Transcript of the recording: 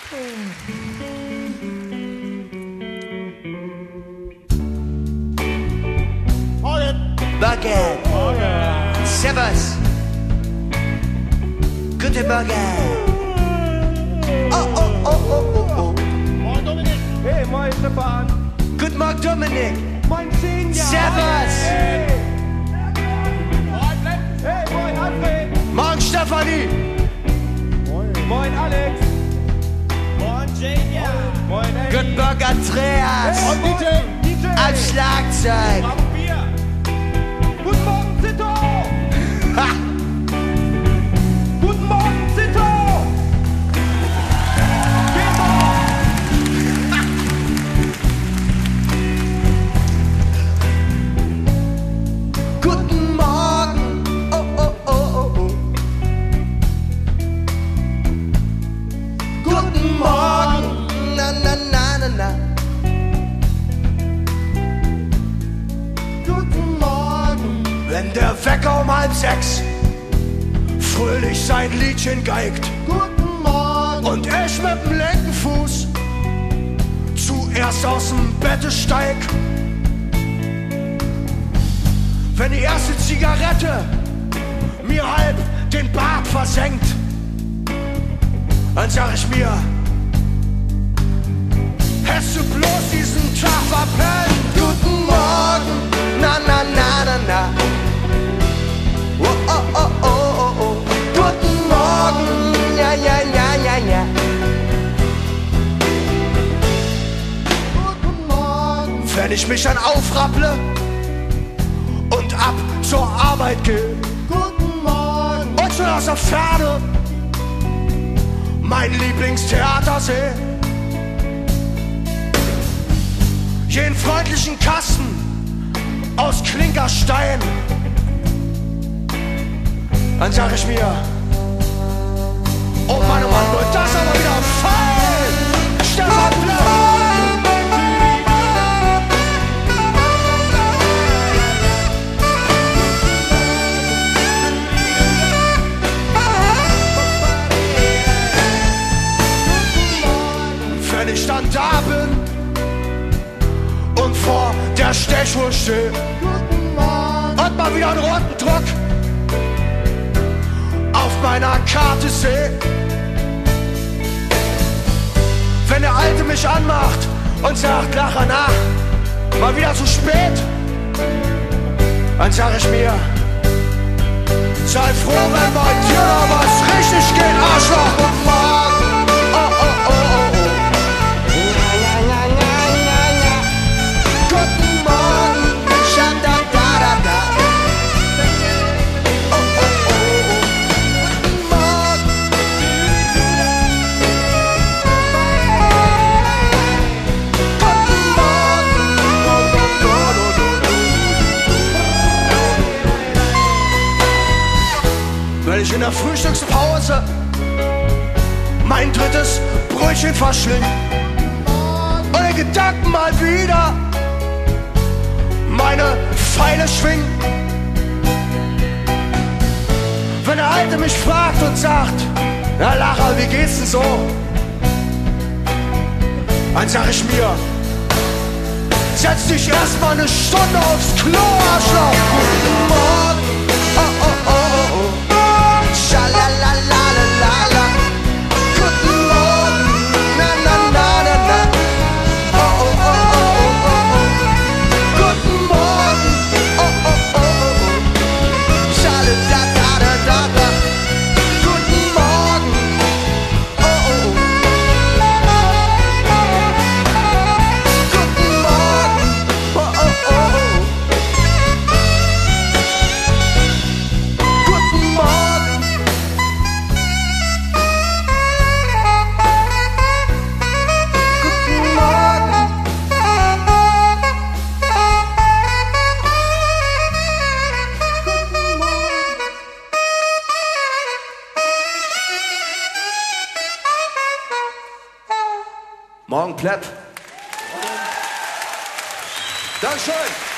Morgen. Servus. Guten Morgen. Oh. Moin Dominik. Hey, moin Stefan. Guten Morgen, Dominik. Moin Xenia. Servus. Hey. Moin Blepp. Hey, moin Alfred. Morgen, Stefanie. Moin Alex. Moin Jania. Moin Eddie. Guten Morgen, Andreas. Hey, moin DJ. Am Schlagzeug. Bravo Bier. Guten Morgen Zito. Ha. Guten Morgen Zito. Guten Morgen. Oh. Guten Morgen. Na. Guten Morgen. Wenn der Wecker um 5:30 fröhlich sein Liedchen geigt. Guten Morgen. Und ich mit dem linken Fuß zuerst aus dem Bett steig. Wenn die erste Zigarette mir halb den Bart versenkt, dann sag ich mir, hättest du bloß diesen Tag verpennt. Guten Morgen, na. Oh. Guten Morgen, ja. Guten Morgen. Wenn ich mich dann aufrapple und ab zur Arbeit gehe. Guten Morgen. Und schon aus der Ferne mein Lieblingstheater sehe. Jeden freundlichen Kasten aus Klinkerstein. Dann sag ich mir, oh Mann, wird das aber wieder fein. Stefan Blepp. Wenn ich dann da bin und vor der Stechuhr steh und mal wieder einen roten Druck auf meiner Karte seh. Wenn der Alte mich anmacht und sagt nachher nach, mal wieder zu spät, dann sag ich mir, sei froh, wenn bei dir noch was richtig geht, Arschloch. Guten Morgen. Oh. Guten Morgen, Shadadadada. Oh. Guten Morgen. Weil ich in der Frühstückspause mein drittes Brötchen verschling und in Gedanken mal wieder meine Pfeile schwingen. Wenn der Alte mich fragt und sagt, na Lacher, wie geht's denn so? Dann sag ich mir, setz dich erstmal eine Stunde aufs Klo, Arschloch. Guten Morgen, oh. Schalalalala. Guten Morgen, na. Oh. Guten Morgen, oh. Schaladadadada. Guten Morgen, oh. Guten Morgen, oh. Guten Morgen. Guten Morgen. Morgen, Plepp. Dankeschön.